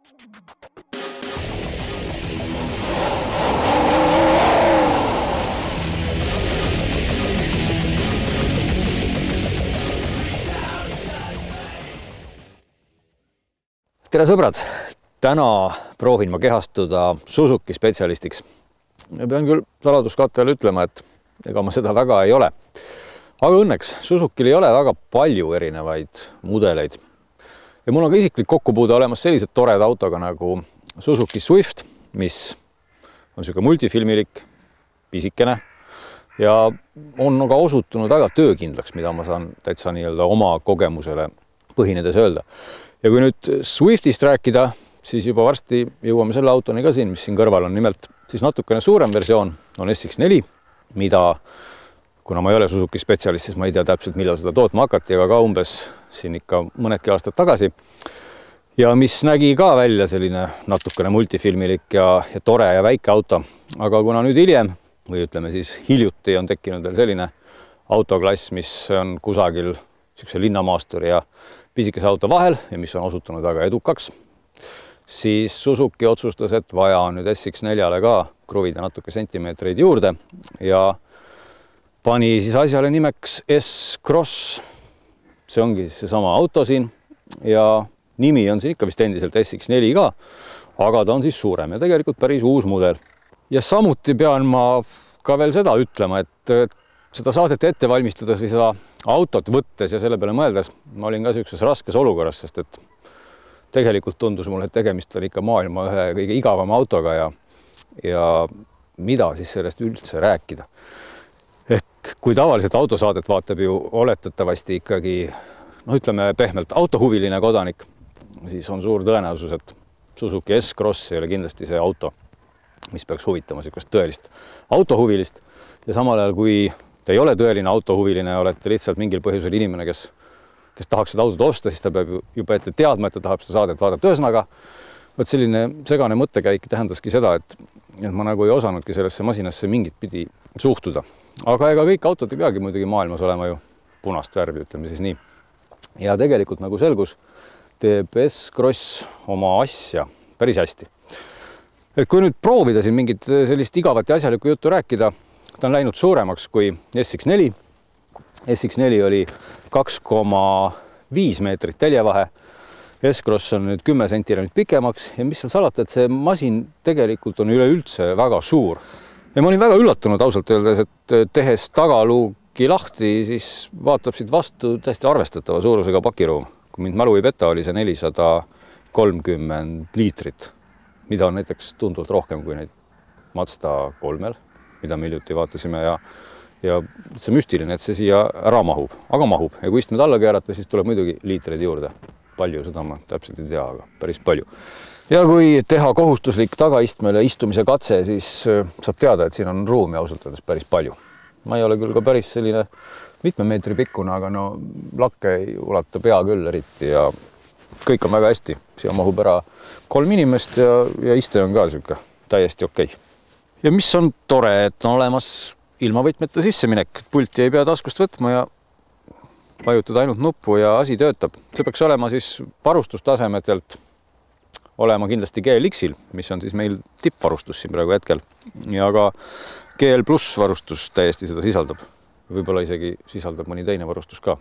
Tere sõbrad! Täna proovin ma kehastuda Suzuki spetsialistiks. Ja pean küll saladuskattel ütlema, et ega ma seda väga ei ole. Aga õnneks Suzukil ei ole väga palju erinevaid mudeleid. Ja mul on ka isiklik kokkupuude olemas sellised tored autoga nagu Suzuki Swift, mis on selline multifilmilik, pisikene ja on ka osutunud väga töökindlaks, mida ma saan täitsa oma kogemusele põhinedes öelda. Ja kui nüüd Swiftist rääkida, siis juba varsti jõuame selle autoni ka siin, mis siin kõrval on. Nimelt siis natukene suurem versioon on SX4, mida, kuna ma ei ole Suzuki spetsialist, siis ma ei tea täpselt, millal seda tootma hakati, aga ka umbes siin ikka mõnedki aastad tagasi. Ja mis nägi ka välja selline natukene multifilmilik ja tore ja väike auto. Aga kuna nüüd hiljem, või ütleme siis hiljuti on tekkinud veel selline autoklass, mis on kusagil sükse linnamaasturi ja pisikese auto vahel ja mis on osutunud väga edukaks, siis Suzuki otsustas, et vaja on nüüd SX4-le ka kruvida natuke sentimeetreid juurde ja pani siis asjale nimeks S-Cross. See ongi siis seesama auto siin ja nimi on siin ikka vist endiselt SX4 ka, aga ta on siis suurem ja tegelikult päris uus mudel. Ja samuti pean ma ka veel seda ütlema, et seda saadet ette valmistades või seda autot võttes ja selle peale mõeldes, ma olin ka sellises raskes olukorras, sest et tegelikult tundus mulle, et tegemist on ikka maailma ühe kõige igavama autoga ja mida siis sellest üldse rääkida. Ehk kui tavaliselt autosaadet vaatab ju oletatavasti ikkagi, ütleme pehmelt autohuviline kodanik, siis on suur tõenäosus, et Suzuki S-Cross ei ole kindlasti see auto, mis peaks huvitama sellist tõelist autohuvilist ja samal ajal kui te ei ole tõeline autohuviline, olete lihtsalt mingil põhjusel inimene, kes tahaks seda autot osta, siis ta peab juba ette teadma, et ta tahab seda saadet vaadata. Ühesõnaga, võt selline segane mõttekäik tähendaski seda, et ma nagu ei osanudki sellesse masinasse mingit pidi suhtuda. Aga ega kõik autod ei peagi muidugi maailmas olema ju punast värvi, ütleme siis nii. Ja tegelikult nagu selgus, teeb S-Cross oma asja päris hästi. Et kui nüüd proovida siin mingit sellist igavat ja asjalikku juttu rääkida, ta on läinud suuremaks kui SX4. SX4 oli 2,5 meetrit teljevahe. S-Cross on nüüd 10 senti pikemaks ja mis seal salata, et see masin tegelikult on üleüldse väga suur. Ja ma olin väga üllatunud ausalt öeldes, et tehes tagaluuki lahti, siis vaatab siit vastu täiesti arvestatava suurusega pakiruum. Kui mind mälu ei peta, oli see 430 liitrit, mida on näiteks tunduvalt rohkem kui neid Mazda 3-l. Mida me hiljuti vaatasime ja see müstiline, et see siia ära mahub, aga mahub. Ja kui istmed alla keerata, siis tuleb muidugi liitreid juurde. Palju, seda ma täpselt ei tea, aga päris palju. Ja kui teha kohustuslik tagaistmele istumise katse, siis saab teada, et siin on ruumi ausalt öeldes päris palju. Ma ei ole küll ka päris selline mitme meetri pikkune, aga lakke ei ulata pea küll eriti ja kõik on väga hästi. Siia mahub ära 3 inimest ja iste on ka selline täiesti okei. Ja mis on tore, et on olemas ilmavõtmete sisseminek, pulti ei pea taskust võtma ja vajutada ainult nuppu ja asi töötab. See peaks olema siis varustustasemetelt olema kindlasti GLX-il, mis on siis meil tippvarustus siin praegu hetkel. Ja ka GL Plus varustus täiesti seda sisaldab. Võib-olla isegi sisaldab mõni teine varustus ka.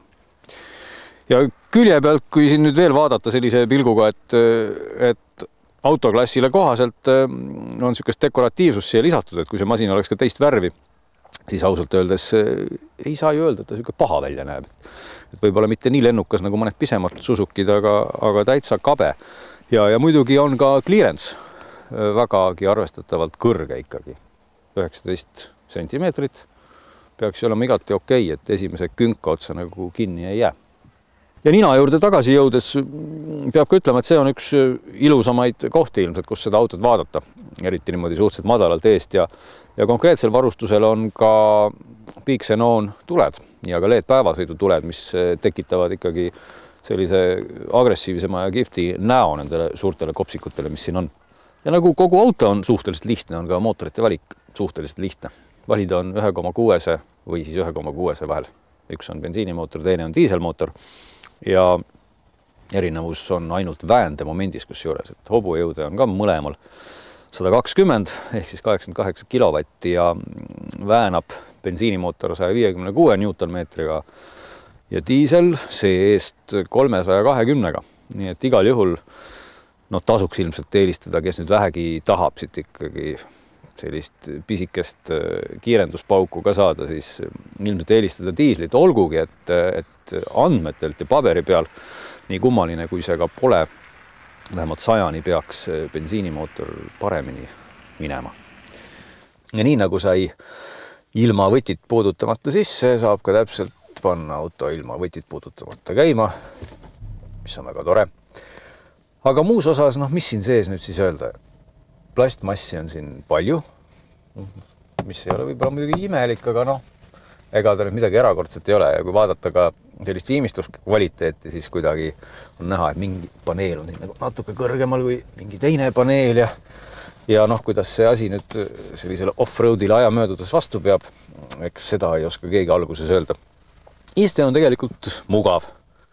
Ja külje pealt, kui siin nüüd veel vaadata sellise pilguga, et autoklassile kohaselt on niisugust dekoratiivsust siia lisatud, et kui see masin oleks ka teist värvi, siis ausalt öeldes ei saa ju öelda, et ta niisugune paha välja näeb. Et võib-olla mitte nii lennukas nagu mõned pisemad Suzukid, aga täitsa kabe. Ja muidugi on ka clearance vägagi arvestatavalt kõrge ikkagi. 19 sentimeetrit peaks olema igati okei, et esimese künka otsa nagu kinni ei jää. Ja nina juurde tagasi jõudes peab ka ütlema, et see on üks ilusamaid kohti ilmselt, kus seda autot vaadata, eriti niimoodi suhteliselt madalalt eest ja konkreetsel varustusel on ka piiksenoon tuled ja ka LED-päevasõidu tuled, mis tekitavad ikkagi sellise agressiivsema ja kihvti näo nendele suurtele kopsikutele, mis siin on. Ja nagu kogu auto on suhteliselt lihtne, on ka mootorite valik suhteliselt lihtne. Valida on 1,6 või siis 1,6 vahel. Üks on bensiinimootor, teine on diiselmootor. Ja erinevus on ainult väände momendis, kus juures, et hobujõude on ka mõlemal 120 ehk siis 88 kilovatti ja väänab bensiinimootor 156 newtonmeetriga ja diisel see-eest 320-ga. Nii et igal juhul tasuks ilmselt eelistada, kes nüüd vähegi tahab siit ikkagi sellist pisikest kiirenduspauku ka saada, siis ilmselt eelistada diislit, olgugi, et andmetelt ja paberi peal nii kummaline, kui see ka pole, vähemalt 100-ni peaks bensiinimootor paremini minema. Ja nii nagu sai ilma võtit puudutamata sisse, saab ka täpselt panna auto ilma võtit puudutamata käima, mis on väga tore. Aga muus osas, mis siin sees nüüd siis öelda? Plastmassi on siin palju, mis ei ole võib-olla muidugi imelik, aga ega ta nüüd midagi erakordset ei ole. Ja kui vaadata ka sellist viimistluskvaliteeti, siis kuidagi on näha, et mingi paneel on siin natuke kõrgemal kui mingi teine paneel ja kuidas see asi nüüd sellisele off-roadile aja möödudes vastu peab, eks seda ei oska keegi alguses öelda. Iste on tegelikult mugav,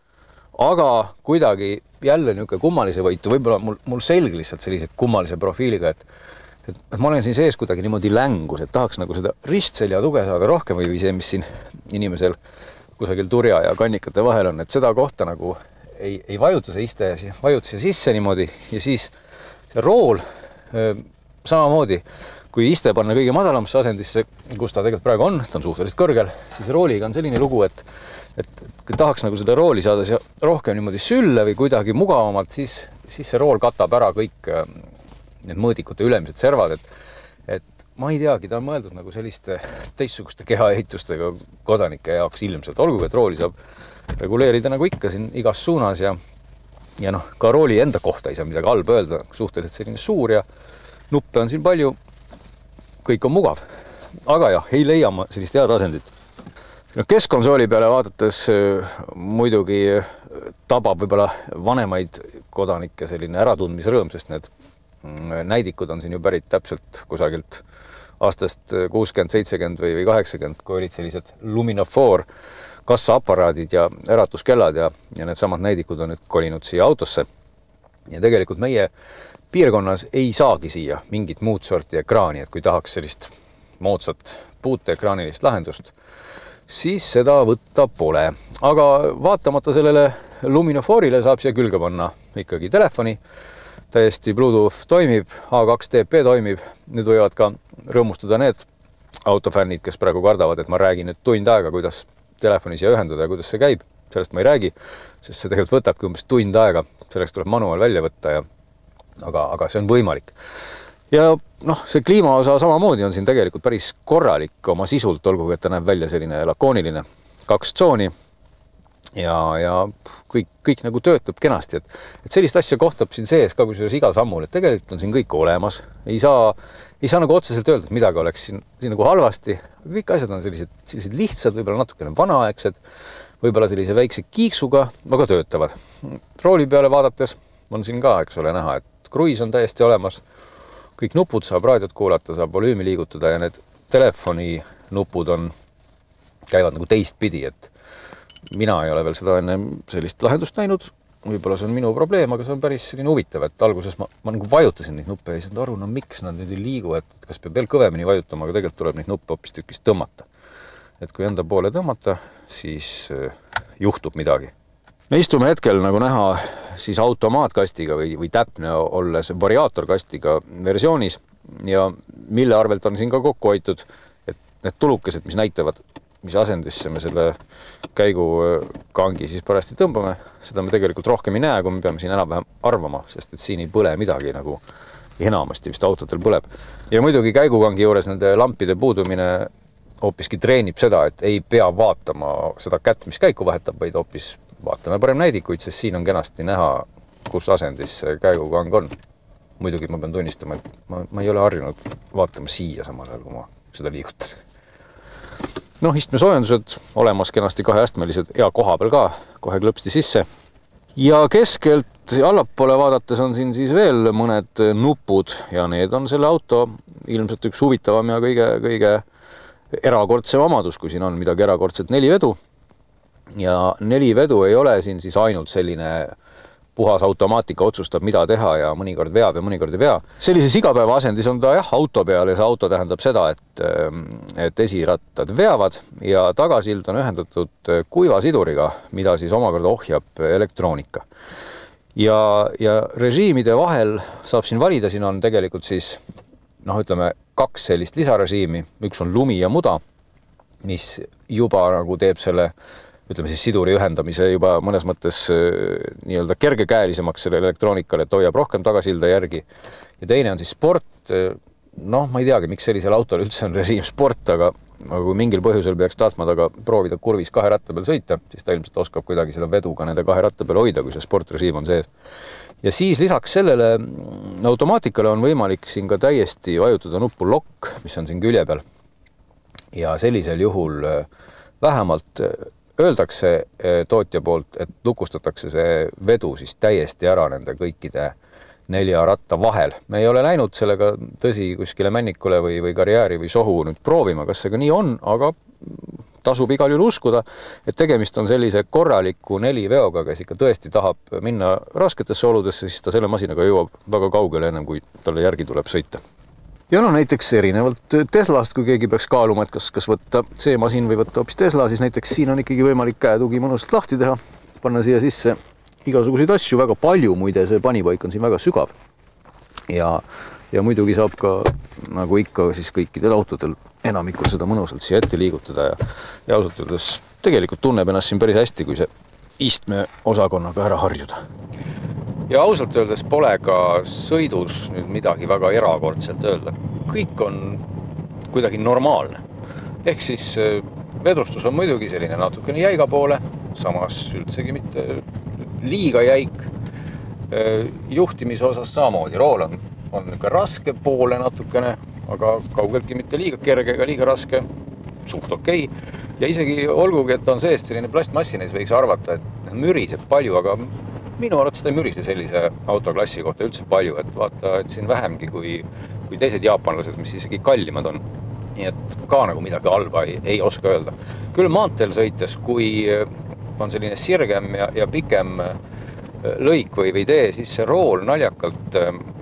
aga kuidagi jälle niisugune kummalise võitu, võib-olla mul selg lihtsalt sellise kummalise profiiliga, et ma olen siin sees kuidagi niimoodi längus, et tahaks nagu seda ristselja tuge saada rohkem või see, mis siin inimesel kusagil turja ja kannikate vahel on, et seda kohta nagu ei vajuta see iste ja vajuta see sisse niimoodi ja siis see rool samamoodi, kui iste panna kõige madalamasse asendisse, kus ta tegelikult praegu on, ta on suhteliselt kõrgel, siis rooliga on selline lugu, et kui tahaks nagu seda rooli saada rohkem niimoodi sülle või kuidagi mugavamalt, siis see rool katab ära kõik need mõõdikute ülemised servad, et ma ei teagi, ta on mõeldud nagu selliste teistsuguste kehaehitustega kodanike jaoks ilmselt, olgugi, et rooli saab reguleerida nagu ikka siin igas suunas ja ka rooli enda kohta ei saa midagi halba öelda, suhteliselt selline suur ja nuppe on siin palju, kõik on mugav, aga jah, ei leia ma sellist head asendit. Keskkonsooli peale vaadates muidugi tabab võib-olla vanemaid kodanikke selline äratundmisrõõm, sest need näidikud on siin ju pärit täpselt kusagilt aastast 60, 70 või 80, kui olid sellised luminofoor kassaaparaadid ja äratuskellad ja need samad näidikud on nüüd kolinud siia autosse. Ja tegelikult meie piirkonnas ei saagi siia mingit muud sorti ekraani, et kui tahaks sellist moodsat puuteekraanilist lahendust, siis seda võtta pole. Aga vaatamata sellele luminofoorile saab siia külge panna ikkagi telefoni, täiesti Bluetooth toimib, A2DP toimib, nüüd võivad ka rõõmustada need autofännid, kes praegu kardavad, et ma räägin nüüd tund aega, kuidas telefoni siia ühendada ja kuidas see käib, sellest ma ei räägi, sest see tegelikult võtabki umbes tund aega, selleks tuleb manuaal välja võtta, aga see on võimalik. Ja see kliima osa samamoodi on siin tegelikult päris korralik oma sisult, olgugi, et ta näeb välja selline lakooniline 2 tsooni ja kõik nagu töötab kenasti, et sellist asja kohtab siin sees ka kusjuures igal sammul, et tegelikult on siin kõik olemas, ei saa nagu otseselt öelda, et midagi oleks siin nagu halvasti, kõik asjad on sellised lihtsad, võib-olla natukene vanaaegsed, võib-olla sellise väikse kiiksuga, aga töötavad. Rooli peale vaadates on siin ka, eks ole, näha, et kruiis on täiesti olemas, kõik nupud saab raadiot kuulata, saab volüümi liigutada ja need telefoni nupud käivad nagu teistpidi, et mina ei ole veel seda enne sellist lahendust näinud, võib-olla see on minu probleem, aga see on päris selline huvitav, et alguses ma nagu vajutasin neid nuppe ja ei saanud aru, miks nad nüüd ei liigu, et kas peab veel kõvemini vajutama, aga tegelikult tuleb neid nuppe hoopis tükis tõmmata. Et kui enda poole tõmmata, siis juhtub midagi. Me istume hetkel nagu näha siis automaatkastiga või täpne olles variaatorkastiga versioonis ja mille arvelt on siin ka kokku hoitud, et need tulukesed, mis näitavad, mis asendisse me selle käigukangi siis parasti tõmbame, seda me tegelikult rohkem ei näe, kui me peame siin enam-vähem arvama, sest et siin ei põle midagi nagu enamasti vist autotel põleb. Ja muidugi käigukangi juures nende lampide puudumine hoopiski treenib seda, et ei pea vaatama seda kätt, mis käiku vahetab, vaid hoopis vaatame parem näidikuid, sest siin on kenasti näha, kus asendis käigukang on. Muidugi ma pean tunnistama, et ma ei ole harjunud vaatama siia samal ajal, kui ma seda liigutan. Istmesoojendused olemas kenasti 2-astmelised hea koha peal ka, kohe klõpsti sisse. Ja keskelt allapoole vaadates on siin siis veel mõned nupud ja need on selle auto ilmselt üks huvitavam ja kõige erakordsem omadus, kui siin on midagi erakordset 4 vedu. Ja 4 vedu ei ole siin siis ainult selline puhas automaatika otsustab, mida teha ja mõnikord veab ja mõnikord ei vea. Sellises igapäeva asendis on ta jah auto peal ja see auto tähendab seda, et esirattad veavad ja tagasild on ühendatud kuivasiduriga, mida siis omakorda ohjab elektroonika. Ja režiimide vahel saab siin valida, siin on tegelikult siis ütleme 2 sellist lisarežiimi, üks on lumi ja muda, mis juba nagu teeb selle ütleme siis siduri ühendamise juba mõnes mõttes nii-öelda kergekäelisemaks selle elektroonikale, et hoiab rohkem tagasilda järgi. Ja teine on siis sport. Ma ei teagi, miks sellisel autol üldse on režiim sport, aga kui mingil põhjusel peaks tahtma taga proovida kurvis 2 ratta peal sõita, siis ta ilmselt oskab kuidagi seda vedu ka nende 2 ratta peal hoida, kui see sportrežiim on sees. Ja siis lisaks sellele automaatikale on võimalik siin ka täiesti vajutada nuppu lock, mis on siin külje peal. Ja sellisel juhul vähemalt öeldakse tootja poolt, et lukustatakse see vedu siis täiesti ära nende kõikide 4 ratta vahel. Me ei ole läinud sellega tõsi kuskile männikule või karjääri või sohu nüüd proovima, kas see ka nii on, aga tasub igal juhul uskuda, et tegemist on sellise korraliku 4 veoga, kes ikka tõesti tahab minna rasketesse oludesse, siis ta selle masinaga jõuab väga kaugele ennem, kui talle järgi tuleb sõita. Ja näiteks erinevalt Teslast, kui keegi peaks kaaluma, et kas võtta see masin või võtta hoopis Tesla, siis näiteks siin on ikkagi võimalik käetugi mõnusalt lahti teha, panna siia sisse igasuguseid asju, väga palju, muide see panipaik on siin väga sügav. Ja muidugi saab ka, nagu ikka siis kõikidel autodel enamikul seda mõnusalt siia ette liigutada ja ausalt öeldes tegelikult tunneb ennast siin päris hästi, kui see istme osakonnaga ära harjuda. Ja ausalt öeldes pole ka sõidus nüüd midagi väga erakordselt öelda. Kõik on kuidagi normaalne. Ehk siis vedrustus on muidugi selline natukene jäiga poole, samas üldsegi mitte liiga jäik. Juhtimise osas samamoodi rool on ka raske poole natukene, aga kaugeltki mitte liiga kerge ega liiga raske, suht okei. Ja isegi olgugi, et on seest selline plastmassin, siis võiks arvata, et müriseb palju, aga minu arvates ta ei mürise sellise autoklassi kohta üldse palju, et vaata, et siin vähemgi kui teised jaapanlased, mis isegi kallimad on. Nii et ka nagu midagi halba ei oska öelda. Küll maanteel sõites, kui on selline sirgem ja pikem lõik või tee, siis see rool naljakalt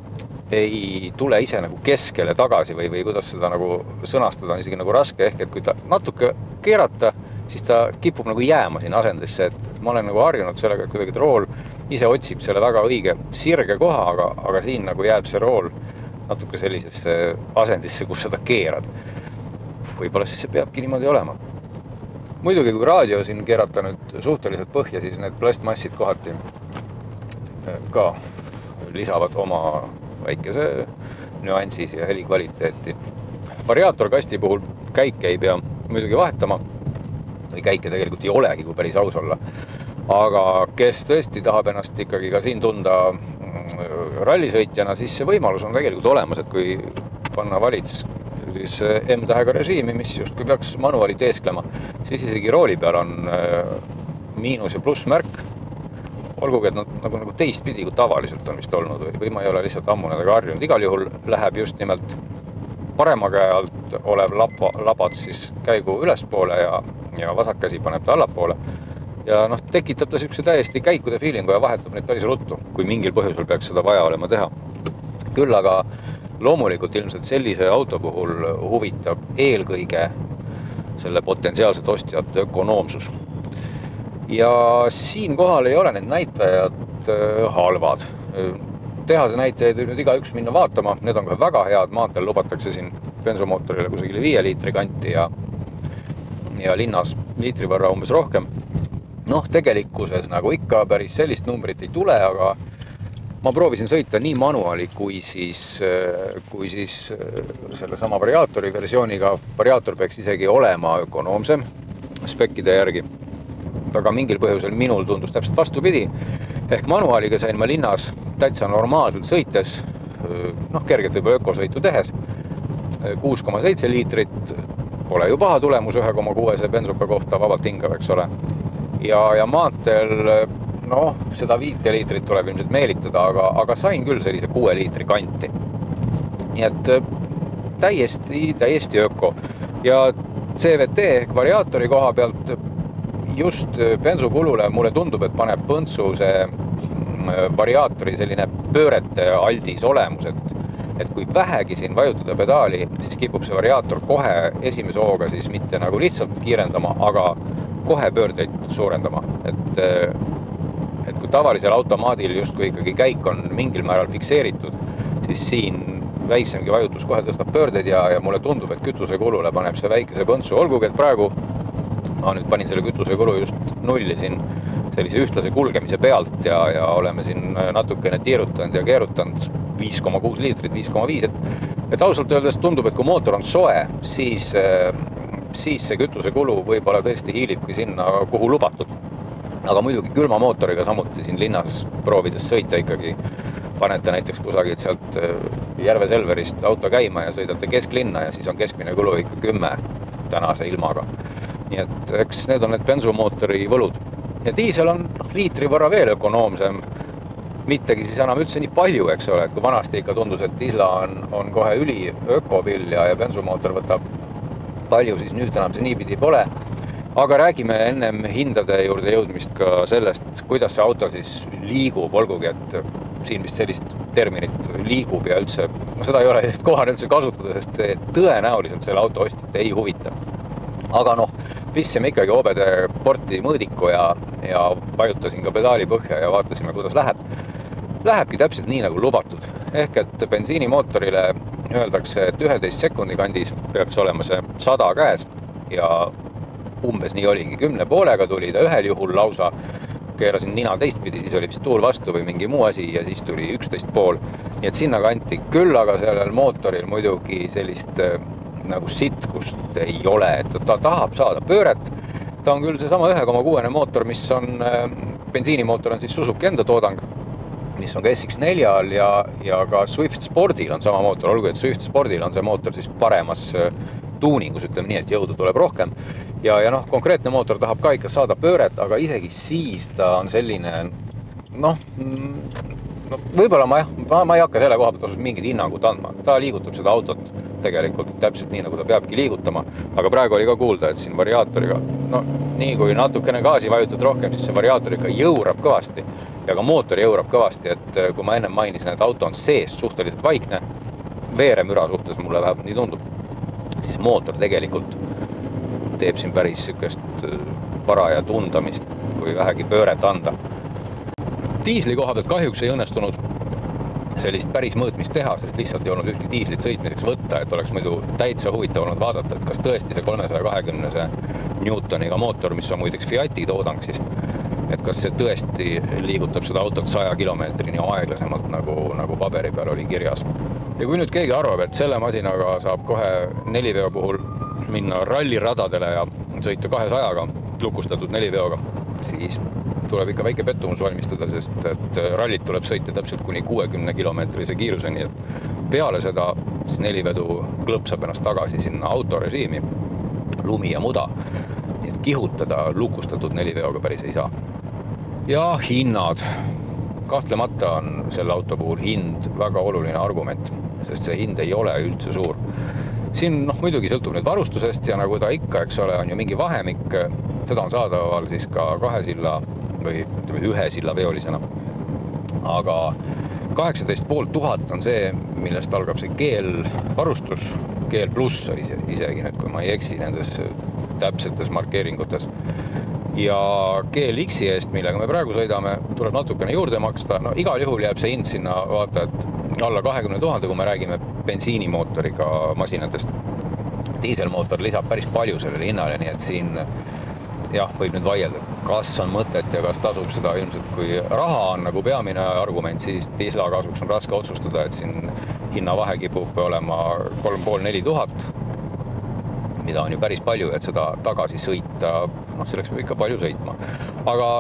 ei tule ise nagu keskele tagasi või kuidas seda nagu sõnastada on isegi nagu raske, ehk et kui ta natuke keerata, siis ta kipub nagu jääma siin asendisse, et ma olen nagu harjunud sellega, et kuidagi rool ise otsib selle väga õige sirge koha, aga siin nagu jääb see rool natuke sellisesse asendisse, kus seda keerad. Võib-olla siis see peabki niimoodi olema. Muidugi, kui raadio siin keerata nüüd suhteliselt põhja, siis need plastmassid kohati ka lisavad oma väikese nüansis ja helikvaliteeti. Variaatorkasti puhul käike ei pea muidugi vahetama, või käike tegelikult ei olegi, kui päris aus olla. Aga kes tõesti tahab ennast ikkagi ka siin tunda rallisõitjana, siis see võimalus on tegelikult olemas, et kui panna valits M-tähega režiimi, mis just kui peaks manuaali teesklema, siis isegi rooli peal on miinus- ja plussmärk. Olgugi, et nad nagu teistpidi, kui tavaliselt on vist olnud või ma ei ole lihtsalt ammu nendega harjunud. Igal juhul läheb just nimelt parema käe alt olev labad siis käigu ülespoole ja vasakkäsi paneb ta allapoole. Ja tekitab ta sihukese täiesti käikude feelingu ja vahetab neid päris ruttu, kui mingil põhjusel peaks seda vaja olema teha. Küll aga loomulikult ilmselt sellise auto puhul huvitab eelkõige selle potentsiaalset ostjate ökonoomsus. Ja siin kohal ei ole need näitajad halvad. Tehase näitajaid võib nüüd igaüks minna vaatama, need on ka väga head, maanteel lubatakse siin bensomootorile kusagile 5 liitri kanti ja linnas liitri võrra umbes rohkem. Tegelikkuses nagu ikka päris sellist numbrit ei tule, aga ma proovisin sõita nii manuaali kui siis selle sama variaatori versiooniga. Variaator peaks isegi olema ökonoomsem spekkide järgi. Aga mingil põhjusel minul tundus täpselt vastupidi. Ehk manuaaliga sain ma linnas täitsa normaalselt sõites, kergelt võib ökosõitu tehes, 6,7 liitrit, pole ju paha tulemus 1,6 bensuka kohta vabalt hingav, eks ole. Ja maanteel, seda 5 liitrit tuleb ilmselt meelitada, aga sain küll sellise 6 liitri kanti. Nii et täiesti öko. Ja CVT ehk variaatori koha pealt just bensukulule mulle tundub, et paneb põntsu see variaatori selline pöörete aldis olemus, et kui vähegi siin vajutada pedaali, siis kipub see variaator kohe esimese hooga siis mitte nagu lihtsalt kiirendama, aga kohe pöördeid suurendama. Et kui tavalisel automaadil justkui ikkagi käik on mingil määral fikseeritud, siis siin väiksemgi vajutus kohe tõstab pöördeid ja mulle tundub, et kütusekulule paneb see väikese põntsu. Olgugi, et praegu ma nüüd panin selle kütusekulu just nulli siin sellise ühtlase kulgemise pealt ja oleme siin natukene tiirutanud ja keerutanud 5,6 liitrit, 5,5, et ausalt öeldes tundub, et kui mootor on soe, siis see kütusekulu võib-olla tõesti hiilibki sinna, kuhu lubatud. Aga muidugi külma mootoriga samuti siin linnas proovides sõita ikkagi panete näiteks kusagilt sealt Järve Selverist auto käima ja sõidate kesklinna ja siis on keskmine kulu ikka 10 tänase ilmaga. Nii et eks need on need bensumootori võlud. Ja diisel on liitri võrra veel ökonoomsem, mittegi siis enam üldse nii palju, eks ole, et kui vanasti ikka tundus, et diisla on kohe üli ökopill ja bensumootor võtab palju, siis nüüd enam see niipidi pole. Aga räägime ennem hindade juurde jõudmist ka sellest, kuidas see auto siis liigub, olgugi, et siin vist sellist terminit liigub ja üldse, seda ei ole lihtsalt kohane üldse kasutada, sest see tõenäoliselt selle auto ostjat ei huvita. Aga pistsime ikkagi OBD porti mõõdiku ja vajutasin ka pedaali põhja ja vaatasime, kuidas läheb. Lähebki täpselt nii nagu lubatud. Ehk et bensiinimootorile öeldakse, et 11 sekundi kandis peaks olema see 100 käes ja umbes nii oligi. 10,5 tuli ta ühel juhul lausa, keerasin nina teistpidi, siis oli vist tuul vastu või mingi muu asi ja siis tuli 11,5. Nii et sinna kanti küll, aga sellel mootoril muidugi sellist nagu sitkust ei ole, et ta tahab saada pööret. Ta on küll see sama 1,6 mootor, mis on bensiinimootor on siis Suzuki enda toodang, mis on ka SX4-l ja ka Swift Sportil on sama mootor, olgu, et Swift Sportil on see mootor siis paremas tuuningus, ütleme nii, et jõudu tuleb rohkem. Ja konkreetne mootor tahab ka ikka saada pööret, aga isegi siis ta on selline, võib-olla ma ei hakka selle koha pealt osus mingid hinnangud andma. Ta liigutab seda autot tegelikult täpselt nii, nagu ta peabki liigutama, aga praegu oli ka kuulda, et siin variaatoriga, nii kui natukene gaasi vajutad rohkem, siis see variaator ikka jõurab kõvasti ja ka mootor jõurab kõvasti, et kui ma ennem mainisin, et auto on seest suhteliselt vaikne, veeremüra suhtes mulle vähemalt nii tundub, siis mootor tegelikult teeb siin päris sükest paraja tundamist, kui vähegi pööret anda. Diisli koha pealt kahjuks ei õnnestunud sellist päris mõõtmist teha, sest lihtsalt ei olnud ühtki diislit sõitmiseks võtta, et oleks muidu täitsa huvitav olnud vaadata, et kas tõesti see 320 Newtoniga mootor, mis on muideks Fiati toodang siis, et kas see tõesti liigutab seda autot 100 kilomeetrini aeglasemalt, nagu paberi peal oli kirjas. Ja kui nüüd keegi arvab, et selle masinaga saab kohe 4-veo puhul minna ralliradadele ja sõita 200-ga, lukustatud 4-veoga, siis tuleb ikka väike pettumus valmistada, sest et rallit tuleb sõita täpselt kuni 60 kilomeetrise kiiruseni, et peale seda siis 4-vedu klõpsab ennast tagasi sinna autorežiimi, lumi ja muda, nii et kihutada lukustatud 4-veoga päris ei saa. Ja hinnad. Kahtlemata on selle auto puhul hind väga oluline argument, sest see hind ei ole üldse suur. Siin muidugi sõltub nüüd varustusest ja nagu ta ikka, eks ole, on ju mingi vahemik, seda on saadaval siis ka 2 silla või 1 silla veolisena. Aga 18,500 on see, millest algab see keelvarustus, keel pluss oli isegi nüüd, kui ma ei eksi nendes täpsetes markeeringutes. Ja keel X eest, millega me praegu sõidame, tuleb natukene juurde maksta. Igal juhul jääb see hind sinna vaata, et alla 20 000, kui me räägime bensiinimootoriga masinatest. Diiselmootor lisab päris palju sellele hinnale, nii et siin võib nüüd vaielda, kas on mõtet ja kas tasub seda ilmselt, kui raha on nagu peamine argument, siis diisla kasuks on raske otsustada, et siin hinna vahe kipub olema 3,5–4 tuhat, mida on ju päris palju, et seda tagasi sõita, selleks peab ikka palju sõitma. Aga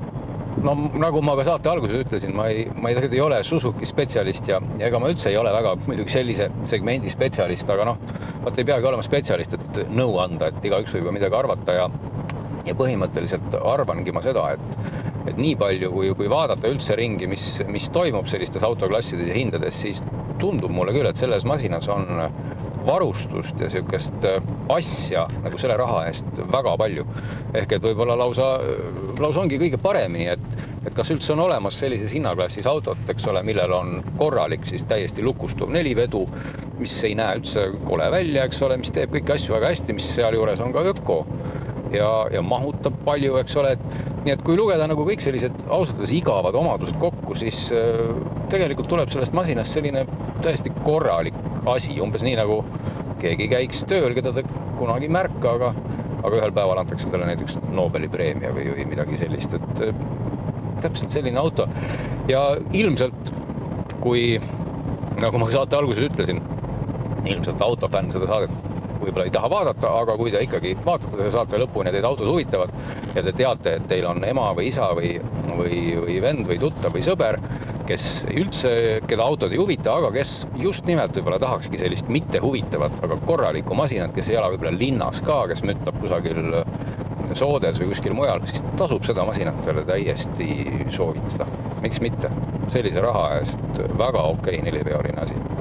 nagu ma ka saate alguses ütlesin, ma ei ole Suzuki spetsialist ja ega ma üldse ei ole väga muidugi sellise segmendi spetsialist, aga vaat ei peagi olema spetsialist, et nõu anda, et igaüks võib midagi arvata ja põhimõtteliselt arvangi ma seda, et nii palju, kui vaadata üldse ringi, mis toimub sellistes autoklassides ja hindades, siis tundub mulle küll, et selles masinas on varustust ja sükest asja nagu selle raha eest väga palju. Ehk et võib-olla lausa ongi kõige paremini, et kas üldse on olemas sellises hinnaklassis autot, eks ole, millel on korralik siis täiesti lukustuv nelivedu, mis ei näe üldse kole välja, eks ole, mis teeb kõiki asju väga hästi, mis seal juures on ka öko ja mahutab palju, eks ole. Nii et kui lugeda nagu kõik sellised ausatades igavad omadused kokku, siis tegelikult tuleb sellest masinast selline täiesti korralik asi, umbes nii nagu keegi käiks tööl, keda ta kunagi märka, aga ühel päeval antakse talle näiteks Nobeli preemia või midagi sellist, et täpselt selline auto. Ja ilmselt, kui, nagu ma saate alguses ütlesin, ilmselt autofänn seda saadet võib-olla ei taha vaadata, aga kui te ikkagi vaatate seda saate lõpuni ja teid autod huvitavad ja te teate, et teil on ema või isa või vend või tuttav või sõber, kes üldse, keda autod ei huvita, aga kes just nimelt võib-olla tahakski sellist mitte huvitavat, aga korralikku masinat, kes ei ela võib-olla linnas ka, kes müttab kusagil Soodes või kuskil mujal, siis tasub seda masinat teile täiesti soovitada. Miks mitte? Sellise raha eest väga okei 4-veoline asi.